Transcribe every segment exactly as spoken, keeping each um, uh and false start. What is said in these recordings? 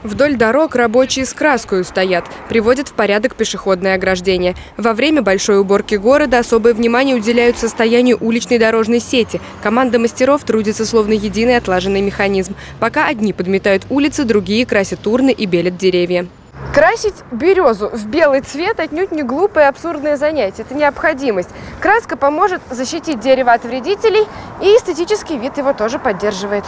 Вдоль дорог рабочие с краской стоят, приводят в порядок пешеходное ограждение. Во время большой уборки города особое внимание уделяют состоянию уличной дорожной сети. Команда мастеров трудится словно единый отлаженный механизм. Пока одни подметают улицы, другие красят урны и белят деревья. Красить березу в белый цвет отнюдь не глупое и абсурдное занятие. Это необходимость. Краска поможет защитить дерево от вредителей, и эстетический вид его тоже поддерживает.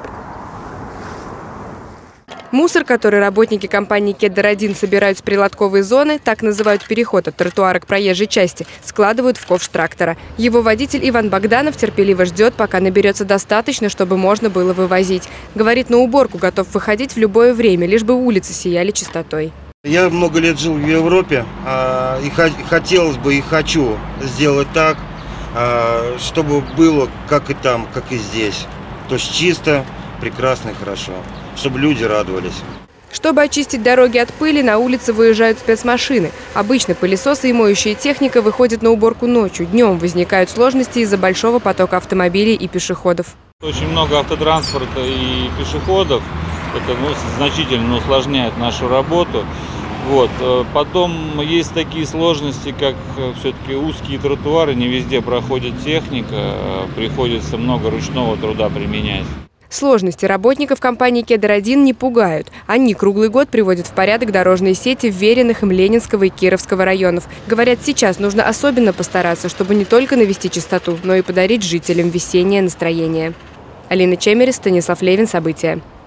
Мусор, который работники компании «Кедр один» собирают с прилотковой зоны, так называют переход от тротуара к проезжей части, складывают в ковш трактора. Его водитель Иван Богданов терпеливо ждет, пока наберется достаточно, чтобы можно было вывозить. Говорит, на уборку готов выходить в любое время, лишь бы улицы сияли чистотой. Я много лет жил в Европе, и хотелось бы и хочу сделать так, чтобы было как и там, как и здесь. То есть чисто, прекрасно и хорошо, чтобы люди радовались. Чтобы очистить дороги от пыли, на улице выезжают спецмашины. Обычно пылесосы и моющая техника выходят на уборку ночью. Днем возникают сложности из-за большого потока автомобилей и пешеходов. Очень много автотранспорта и пешеходов. Это ну, значительно усложняет нашу работу. Вот. Потом есть такие сложности, как все-таки узкие тротуары, не везде проходит техника, приходится много ручного труда применять. Сложности работников компании «Кедр один» не пугают. Они круглый год приводят в порядок дорожные сети вверенных им Ленинского и Кировского районов. Говорят, сейчас нужно особенно постараться, чтобы не только навести чистоту, но и подарить жителям весеннее настроение. Алина Чемерис, Станислав Левин. События.